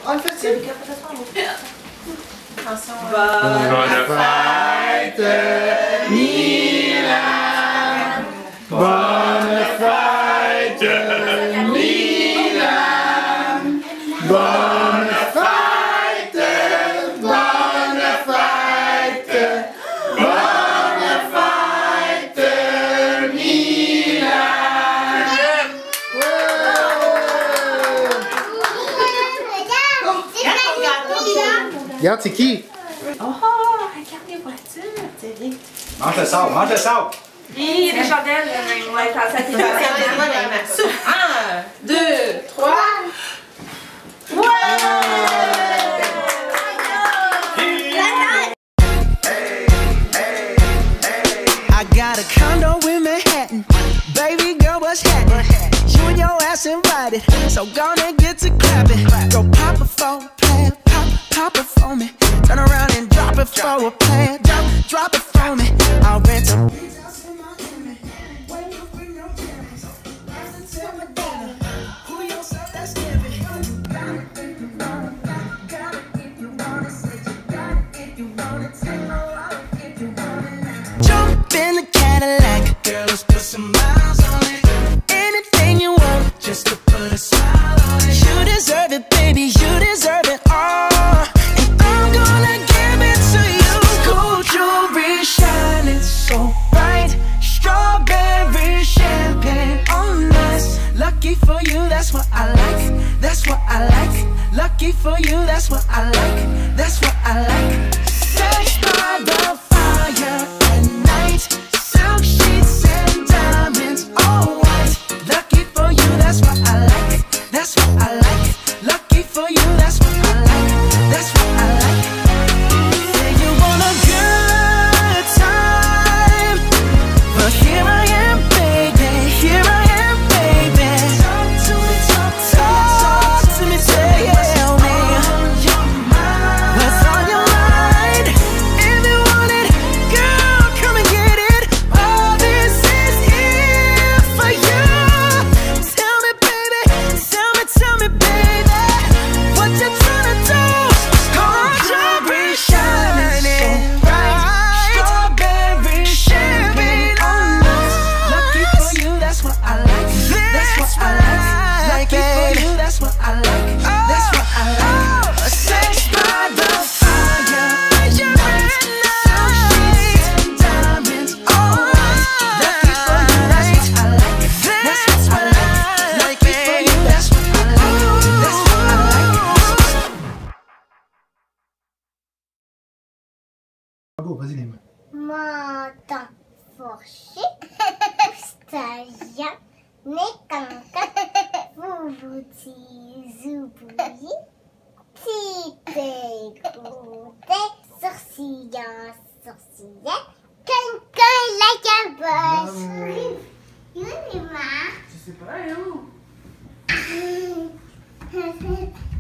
On le fait-tu? Attention. Bonne fête, Milan! Bonne fête, Milan! Bonne fête, bonne fête, bonne fête, Milan! Regarde, c'est qui? Oh, regarde les voitures, c'est bien. Mange le sable, mange le sable! Oui, les chandelles, ouais, ça fait 1, 2, 3. I got a condo in Manhattan. Baby girl, what's happening? You and your ass invited, so gonna get to clapping. Go pop it for a plan, pop it for me. Turn around and drop it for a plan, drop it for me. I'll rent a jump in the Cadillac, girl, let's put some miles on it. Anything you want, just to put a smile on it. You deserve it, baby, you deserve it all. And I'm gonna give it to you. Gold jewelry shining so bright, strawberry champagne on us. Lucky for you, that's what I like, that's what I like. Lucky for you, that's what I like, that's what I like. Sex by the fire at night, silk sheets and diamonds, all white. Lucky for you, that's what I like, that's what I like. Lucky for you, that's what I like, that's what I like. Say you want a good time, but here I am, baby, here I am, baby. Talk to me, talk to me, tell me what's on your mind. If you want it, girl, come and get it. All this is here for you. Tell me, baby, tell me, baby, what you tryna do? Gold jewelry shining bright, strawberry champagne on us. Lucky for you, that's what I like, that's what I like. Lucky for you, that's what I like, that's what I like. Sex by the fire, silk sheets and diamonds, all white. Lucky for you, that's what I like, that's what I like. Lucky for you, that's what I like, that's what I like. Bravo, vas-y les mains. Montant forché, stagiaire, mécanca, boubouti, zoubouilli, petit écouté, sourcillant, sourcillet, quelqu'un la caboche. Où est ma? Je sais pas, où?